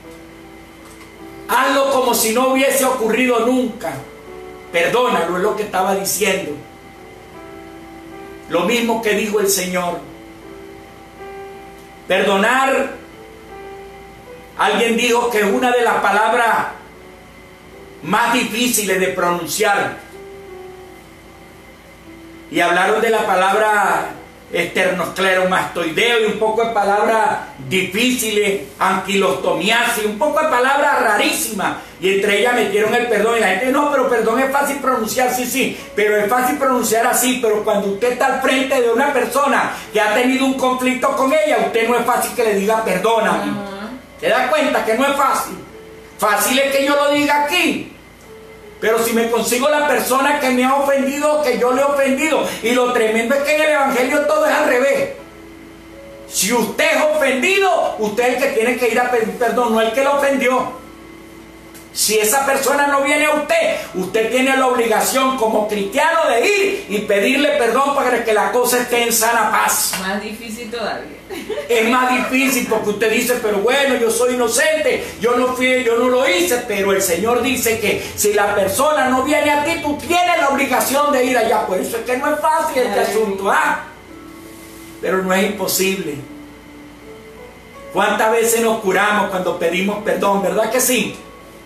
Hazlo como si no hubiese ocurrido nunca. Perdónalo, es lo que estaba diciendo. Lo mismo que dijo el Señor. Perdonar, alguien dijo que es una de las palabras más difíciles de pronunciar. Y hablaron de la palabra esternocleromastoideo y un poco de palabras difíciles, anquilostomiasis, un poco de palabras rarísimas. Y entre ellas metieron el perdón. Y la gente: no, pero perdón es fácil pronunciar. Sí, sí, pero es fácil pronunciar así. Pero cuando usted está al frente de una persona que ha tenido un conflicto con ella, usted no es fácil que le diga perdóname. ¿Se da cuenta que no es fácil? Fácil es que yo lo diga aquí. Pero si me consigo la persona que me ha ofendido, que yo le he ofendido. Y lo tremendo es que en el Evangelio todo es al revés. Si usted es ofendido, usted es el que tiene que ir a pedir perdón, no el que lo ofendió. Si esa persona no viene a usted, usted tiene la obligación como cristiano de ir y pedirle perdón para que la cosa esté en sana paz. Más difícil todavía. Es más difícil porque usted dice: pero bueno, yo soy inocente, yo no fui, yo no lo hice. Pero el Señor dice que si la persona no viene a ti, tú tienes la obligación de ir allá. Por eso es que no es fácil este asunto, ¿ah? Pero no es imposible. ¿Cuántas veces nos curamos cuando pedimos perdón? ¿Verdad que sí?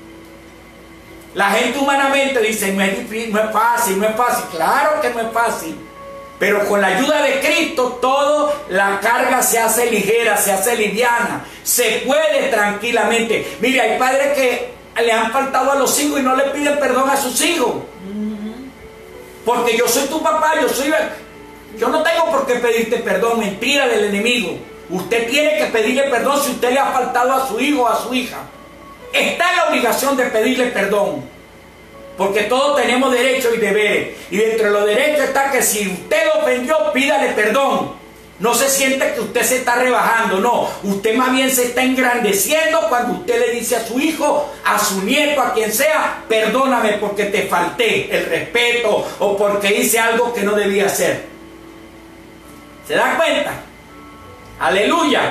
La gente humanamente dice: no es difícil, no es fácil, no es fácil. Claro que no es fácil. Pero con la ayuda de Cristo, toda la carga se hace ligera, se hace liviana. Se puede tranquilamente. Mire, hay padres que le han faltado a los hijos y no le piden perdón a sus hijos. Porque yo soy tu papá, yo no tengo por qué pedirte perdón. Mentira del enemigo. Usted tiene que pedirle perdón si usted le ha faltado a su hijo o a su hija. Está en la obligación de pedirle perdón. Porque todos tenemos derechos y deberes. Y dentro de los derechos está que si usted lo ofendió, pídale perdón. No se siente que usted se está rebajando. No, usted más bien se está engrandeciendo cuando usted le dice a su hijo, a su nieto, a quien sea: perdóname porque te falté el respeto o porque hice algo que no debía hacer. ¿Se da cuenta? Aleluya.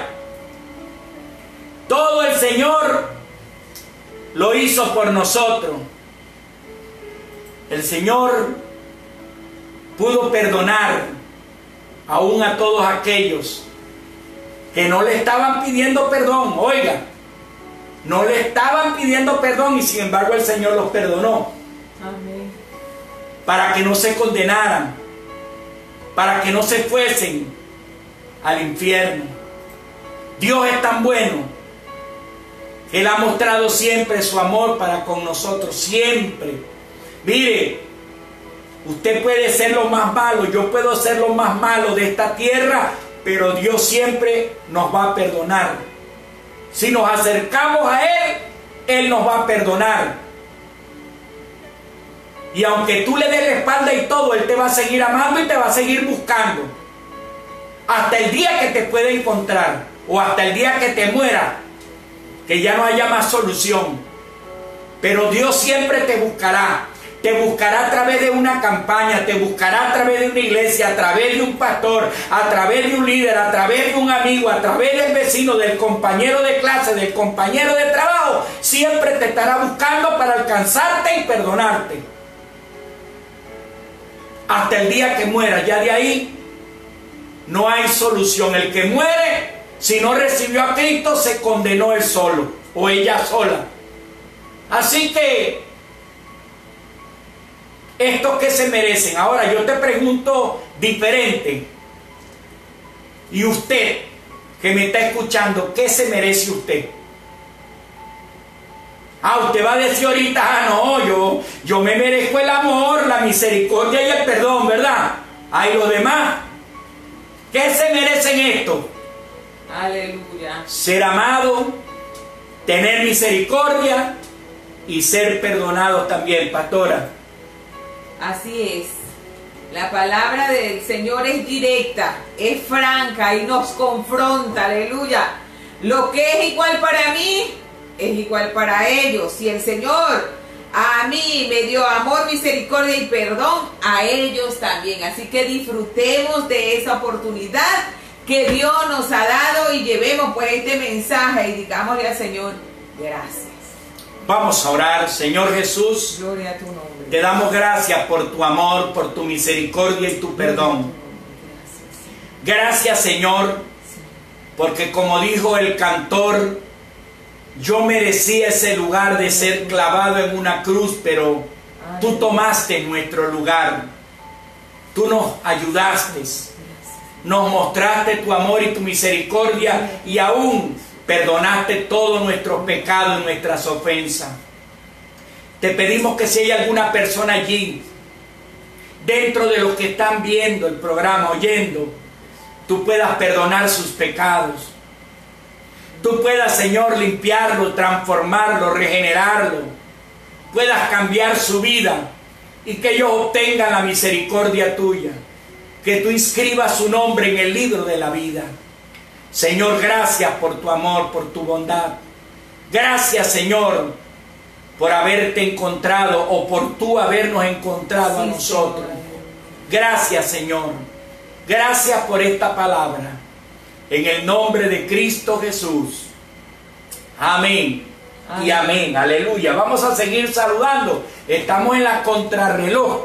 Todo el Señor lo hizo por nosotros. El Señor pudo perdonar aún a todos aquellos que no le estaban pidiendo perdón. Oiga, no le estaban pidiendo perdón y sin embargo el Señor los perdonó. Amén. Para que no se condenaran, para que no se fuesen al infierno. Dios es tan bueno que Él ha mostrado siempre su amor para con nosotros, siempre. Mire, usted puede ser lo más malo, yo puedo ser lo más malo de esta tierra, pero Dios siempre nos va a perdonar. Si nos acercamos a Él, Él nos va a perdonar. Y aunque tú le des la espalda y todo, Él te va a seguir amando y te va a seguir buscando. hasta el día que te pueda encontrar o hasta el día que te muera, que ya no haya más solución. Pero Dios siempre te buscará a través de una campaña, te buscará a través de una iglesia, a través de un pastor, a través de un líder, a través de un amigo, a través del vecino, del compañero de clase, del compañero de trabajo. Siempre te estará buscando para alcanzarte y perdonarte. Hasta el día que muera, ya de ahí no hay solución. El que muere, si no recibió a Cristo, se condenó él solo o ella sola. Así que estos que se merecen. Ahora yo te pregunto diferente. Y usted que me está escuchando, ¿qué se merece usted? Usted va a decir ahorita, no, yo me merezco el amor, la misericordia y el perdón, ¿verdad? Hay los demás. ¿Qué se merecen esto? Aleluya. Ser amado, tener misericordia y ser perdonado también, pastora. Así es. La palabra del Señor es directa, es franca y nos confronta, aleluya. Lo que es igual para mí, es igual para ellos. Si el Señor a mí me dio amor, misericordia y perdón, a ellos también. Así que disfrutemos de esa oportunidad que Dios nos ha dado y llevemos pues este mensaje y digámosle al Señor, gracias. Vamos a orar. Señor Jesús, gloria a tu nombre. Te damos gracias por tu amor, por tu misericordia y tu perdón. Gracias, Señor, porque como dijo el cantor, yo merecía ese lugar de ser clavado en una cruz, pero tú tomaste nuestro lugar. Tú nos ayudaste, nos mostraste tu amor y tu misericordia y aún perdonaste todos nuestros pecados y nuestras ofensas. Te pedimos que si hay alguna persona allí, dentro de los que están viendo el programa, oyendo, tú puedas perdonar sus pecados. Tú puedas, Señor, limpiarlo, transformarlo, regenerarlo. Puedas cambiar su vida y que ellos obtengan la misericordia tuya. Que tú inscribas su nombre en el libro de la vida. Señor, gracias por tu amor, por tu bondad. Gracias, Señor, por haberte encontrado o por tú habernos encontrado a nosotros. Gracias, Señor. Gracias por esta palabra. En el nombre de Cristo Jesús. Amén. Y amén. Aleluya. Vamos a seguir saludando. Estamos en la contrarreloj.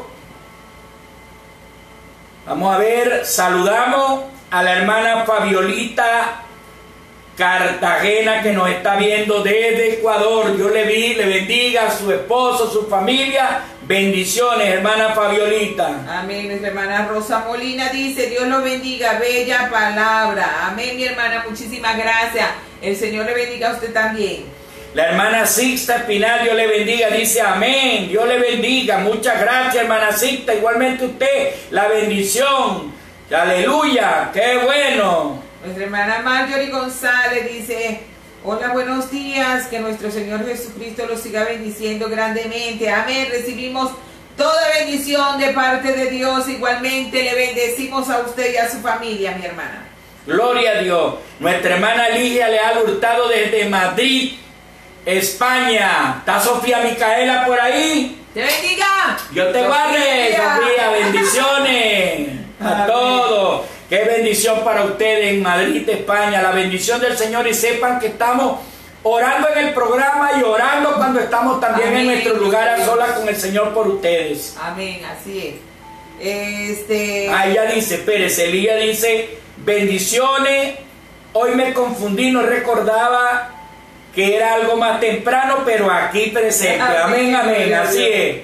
Vamos a ver. Saludamos a la hermana Fabiolita Cartagena, que nos está viendo desde Ecuador. Dios le bendiga a su esposo, su familia. Bendiciones, hermana Fabiolita. Amén. Nuestra hermana Rosa Molina dice, Dios lo bendiga, bella palabra. Amén, mi hermana, muchísimas gracias. El Señor le bendiga a usted también. La hermana Sixta Espinal, Dios le bendiga, dice amén. Dios le bendiga. Muchas gracias, hermana Sixta. Igualmente usted, la bendición. Aleluya, qué bueno. Nuestra hermana Marjorie González dice, hola, buenos días, que nuestro Señor Jesucristo los siga bendiciendo grandemente. Amén. Recibimos toda bendición de parte de Dios. Igualmente le bendecimos a usted y a su familia, mi hermana. Gloria a Dios. Nuestra hermana Ligia Leal Hurtado desde Madrid, España. ¿Está Sofía Micaela por ahí? ¡Te bendiga! Dios te guarde, Sofía. Bendiciones a todos. Qué bendición para ustedes en Madrid, España. La bendición del Señor, y sepan que estamos orando en el programa y orando cuando estamos también en nuestro lugar a solas con el Señor por ustedes. Amén, así es. Ella dice, Pérez Elía dice, bendiciones. Hoy me confundí, no recordaba que era algo más temprano, pero aquí presente. Amén, amén, así es.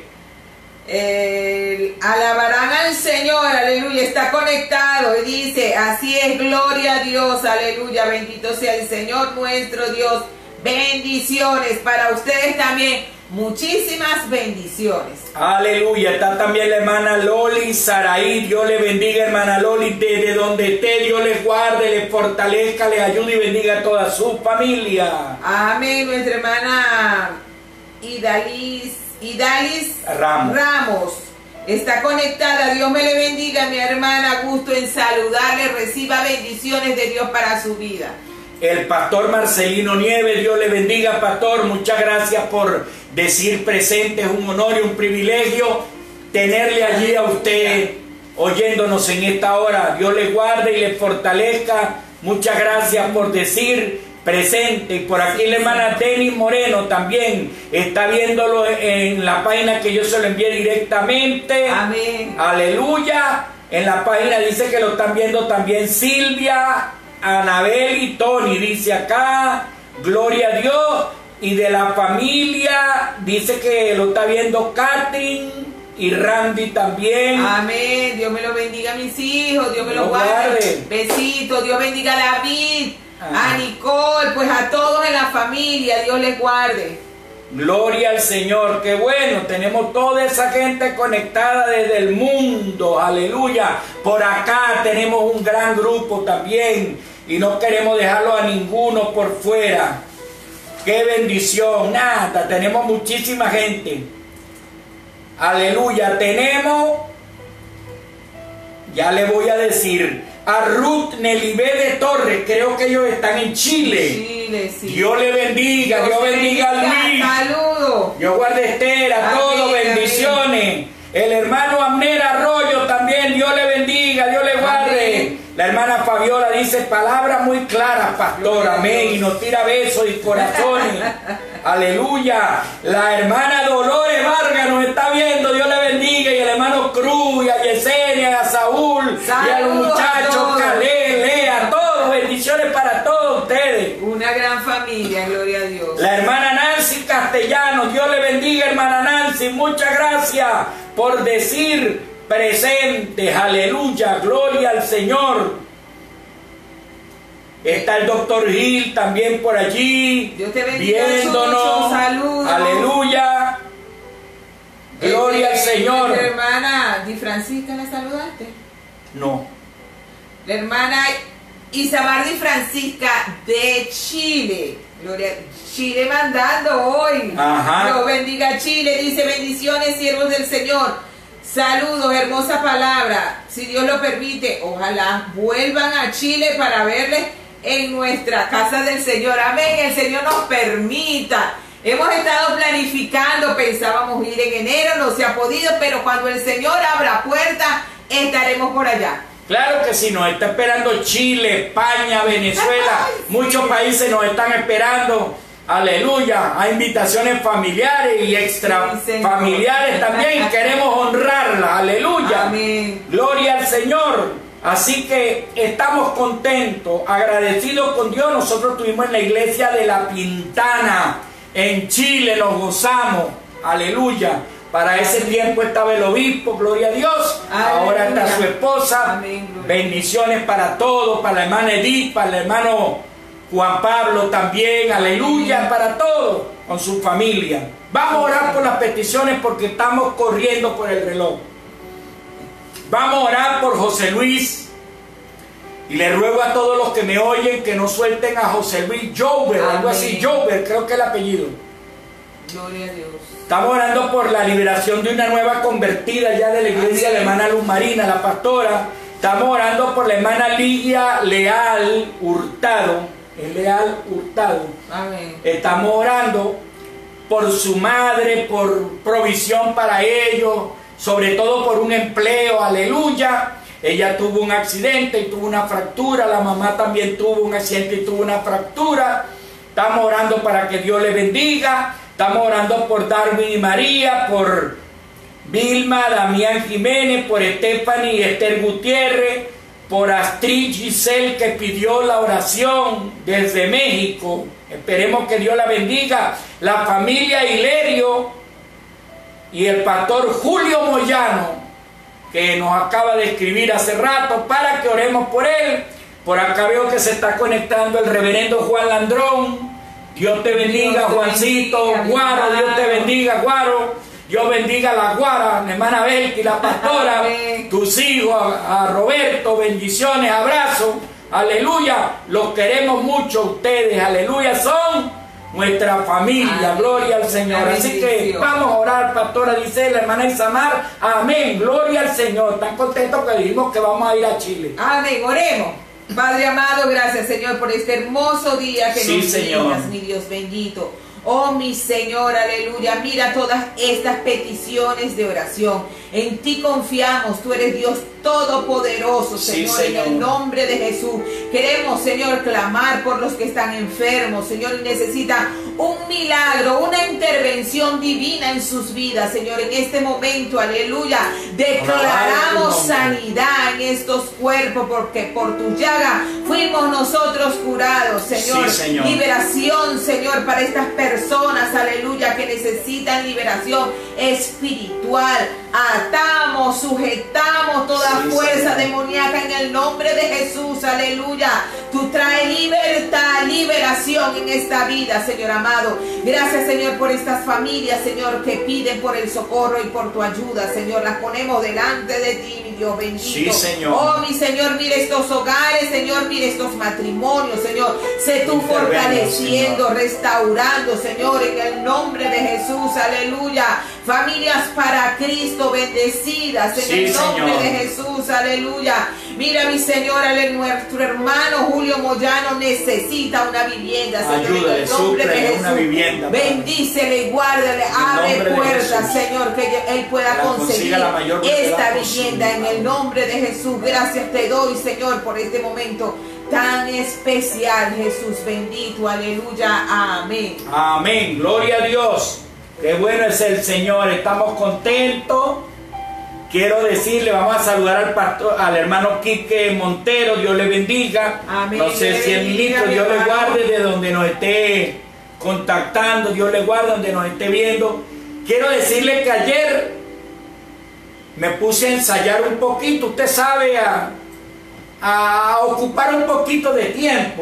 Alabarán al Señor, aleluya, está conectado y dice, así es, gloria a Dios, aleluya, bendito sea el Señor nuestro Dios. Bendiciones para ustedes también, muchísimas bendiciones. Aleluya. Está también la hermana Loli Saraí. Dios le bendiga, hermana Loli, desde donde esté. Dios les guarde, les fortalezca, les ayude y bendiga a toda su familia. Amén. Nuestra hermana Idalis Ramos está conectada. Dios me le bendiga, mi hermana. Gusto en saludarle. Reciba bendiciones de Dios para su vida. El pastor Marcelino Nieves, Dios le bendiga, pastor. Muchas gracias por decir presente. Es un honor y un privilegio tenerle allí a usted oyéndonos en esta hora. Dios le guarde y le fortalezca. Muchas gracias por decir presente. Y por aquí la hermana Denis Moreno también está viéndolo en la página que yo se lo envié directamente. Amén. Aleluya. En la página dice que lo están viendo también Silvia, Anabel y Tony. Dice acá, gloria a Dios. Y de la familia dice que lo está viendo Catherine y Randy también. Amén. Dios me lo bendiga a mis hijos. Dios me lo guarde. Besitos. Dios bendiga a David, a Nicole, pues a todos en la familia. Dios les guarde. Gloria al Señor. Qué bueno. Tenemos toda esa gente conectada desde el mundo. Aleluya. Por acá tenemos un gran grupo también. Y no queremos dejarlo a ninguno por fuera. Qué bendición. Nada. Tenemos muchísima gente. Aleluya, tenemos, ya le voy a decir, a Ruth Nelibé de Torres, creo que ellos están en Chile. Chile, sí. Dios le bendiga, Dios bendiga a Luis. Saludos. Dios guarde a Esther, a todos, bendiciones. Amén. El hermano Abner Arroyo también, Dios le bendiga, Dios le guarde. Amén. La hermana Fabiola dice palabras muy claras, pastor, amén, y nos tira besos y corazones. Aleluya. La hermana Dolores Vargas nos está viendo, Dios le bendiga. Y el hermano Cruz, y a Yesenia, y a Saúl, saludos, y a los muchachos, Calé, Lea, todos, bendiciones para todos ustedes. Una gran familia, gloria a Dios. La hermana Nancy Castellanos, Dios le bendiga, hermana Nancy, muchas gracias por decir presentes, aleluya, gloria al Señor. Está el doctor Gil también por allí, Dios te bendiga, viéndonos, saludos. Aleluya, gloria al Señor. ¿La hermana Di Francisca la saludaste? No. La hermana Isamar Di Francisca de Chile. Gloria, Chile mandando hoy. Ajá. Dios bendiga Chile, dice bendiciones, siervos del Señor. Saludos, hermosa palabra. Si Dios lo permite, ojalá vuelvan a Chile para verles en nuestra casa del Señor. Amén. El Señor nos permita. Hemos estado planificando, pensábamos ir en enero, no se ha podido, pero cuando el Señor abra puertas, estaremos por allá. Claro que sí, nos está esperando Chile, España, Venezuela, muchos países nos están esperando. Aleluya, hay invitaciones familiares y extra familiares también, queremos honrarla, aleluya. Amén. Gloria al Señor. Así que estamos contentos, agradecidos con Dios. Nosotros estuvimos en la iglesia de La Pintana, en Chile, nos gozamos, aleluya. Para ese tiempo estaba el obispo, gloria a Dios. Aleluya. Ahora está su esposa. Amén, bendiciones para todos, para la hermana Edith, para el hermano Juan Pablo también, aleluya. Amén. Para todos, con su familia. Vamos a orar por las peticiones porque estamos corriendo por el reloj. Vamos a orar por José Luis. Y le ruego a todos los que me oyen que no suelten a José Luis Jover, algo así, Jover, creo que es el apellido. Gloria a Dios. Estamos orando por la liberación de una nueva convertida ya de la iglesia, la hermana Luz Marina, la pastora. Estamos orando por la hermana Ligia Leal Hurtado. Es Leal Hurtado. Amén. Estamos orando por su madre, por provisión para ellos, sobre todo por un empleo, aleluya. Ella tuvo un accidente y tuvo una fractura, la mamá también tuvo un accidente y tuvo una fractura. Estamos orando para que Dios le bendiga. Estamos orando por Darwin y María, por Vilma, Damián Jiménez, por Stephanie y Esther Gutiérrez, por Astrid Giselle que pidió la oración desde México. Esperemos que Dios la bendiga. La familia Hilerio y el pastor Julio Moyano, que nos acaba de escribir hace rato, para que oremos por él. Por acá veo que se está conectando el reverendo Juan Landrón. Dios te bendiga, Juancito, Guaro, Dios te bendiga, Guaro. Dios bendiga a la Guara, la hermana Belki, la pastora, tus hijos, a Roberto, bendiciones, abrazos, aleluya. Los queremos mucho ustedes, aleluya. Son nuestra familia. Amén. Gloria al Señor. Una Así que bendición. vamos a orar, pastora, dice la hermana Isamar. Amén. Gloria al Señor. Tan contentos que dijimos que vamos a ir a Chile. Amén, oremos. Padre amado, gracias Señor por este hermoso día que Sí, nos Señor. brindas, mi Dios bendito. Oh mi Señor, aleluya, mira todas estas peticiones de oración. En ti confiamos, tú eres Dios todopoderoso, Sí, Señor, Señor. en el nombre de Jesús. Queremos, Señor, clamar por los que están enfermos, Señor, y necesitan un milagro, una intervención divina en sus vidas, Señor, en este momento, aleluya. Declaramos sanidad en estos cuerpos, porque por tu llaga fuimos nosotros curados, Señor. Sí, Señor. Liberación, Señor, para estas personas, aleluya, que necesitan liberación espiritual. Atamos, sujetamos toda Sí, fuerza Señor. demoníaca en el nombre de Jesús, aleluya. Tú traes libertad, liberación en esta vida, Señor amado. Gracias, Señor, por estas familias, Señor, que piden por el socorro y por tu ayuda, Señor. Las ponemos delante de ti, mi Dios bendito. Sí, Señor. Oh, mi Señor, mire estos hogares, Señor, mire estos matrimonios, Señor. Sé tú Intervenga, fortaleciendo, Señor. restaurando, Señor, en el nombre de Jesús, aleluya. Familias para Cristo bendecidas en Sí, el nombre Señor. de Jesús, aleluya. Mira, mi Señor, nuestro hermano Julio Moyano necesita una vivienda, Señor, Ayúdale, en el nombre de súplele Jesús. una vivienda, Padre. Bendícele y guárdale, En abre nombre de puertas, Jesús. Señor, que él pueda La conseguir consiga la mayor brevedad esta posible, vivienda en el Padre. nombre de Jesús. Gracias te doy, Señor, por este momento tan especial, Jesús bendito, aleluya, amén. Amén, gloria a Dios. Qué bueno es el Señor, estamos contentos. Quiero decirle, vamos a saludar al pastor, al hermano Quique Montero, Dios le bendiga. Amén, No sé Dios si le el bendiga, ministro, mi Dios le hermano. guarde de donde nos esté contactando, Dios le guarde donde nos esté viendo. Quiero decirle que ayer me puse a ensayar un poquito, usted sabe, a ocupar un poquito de tiempo.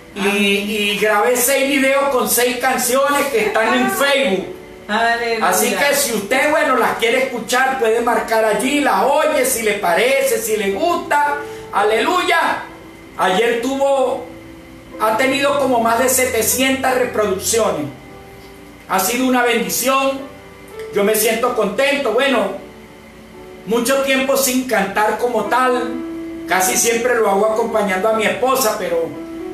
Y grabé 6 videos con 6 canciones que están en Facebook. Aleluya. Así que si usted, bueno, las quiere escuchar, puede marcar allí, las oye, si le parece, si le gusta. Aleluya. Ayer ha tenido como más de 700 reproducciones. Ha sido una bendición. Yo me siento contento. Bueno, mucho tiempo sin cantar como tal. Casi siempre lo hago acompañando a mi esposa, pero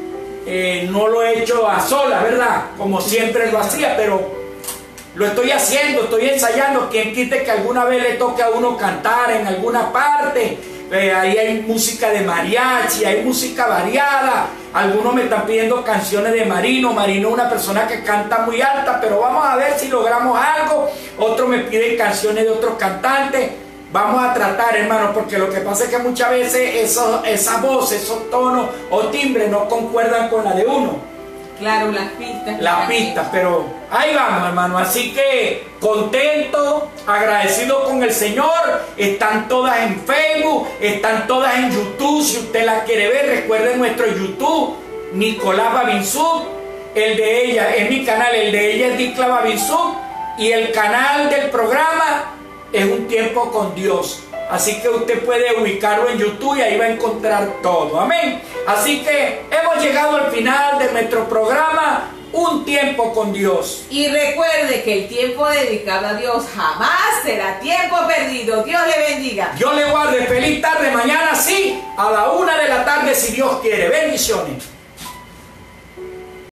no lo he hecho a solas, ¿verdad? Como siempre lo hacía, pero lo estoy haciendo, estoy ensayando. Quien quite que alguna vez le toque a uno cantar en alguna parte. Ahí hay música de mariachi, hay música variada. Algunos me están pidiendo canciones de Marino. Marino es una persona que canta muy alta, pero vamos a ver si logramos algo. Otros me piden canciones de otros cantantes. Vamos a tratar, hermanos, porque lo que pasa es que muchas veces esa voz, esos tonos o timbres no concuerdan con la de uno. Claro, las pistas. Las pistas, pero ahí vamos, hermano. Así que contento, agradecido con el Señor. Están todas en Facebook, están todas en YouTube. Si usted las quiere ver, recuerden nuestro YouTube, Nicolás Babinsuk. El de ella es mi canal, el de ella es Dicla Babinsuk. Y el canal del programa es Un Tiempo con Dios. Así que usted puede ubicarlo en YouTube y ahí va a encontrar todo. Amén. Así que hemos llegado al final de nuestro programa, Un Tiempo con Dios. Y recuerde que el tiempo dedicado a Dios jamás será tiempo perdido. Dios le bendiga. Dios le guarde. Feliz tarde. Mañana sí, a la 1 de la tarde, si Dios quiere. Bendiciones.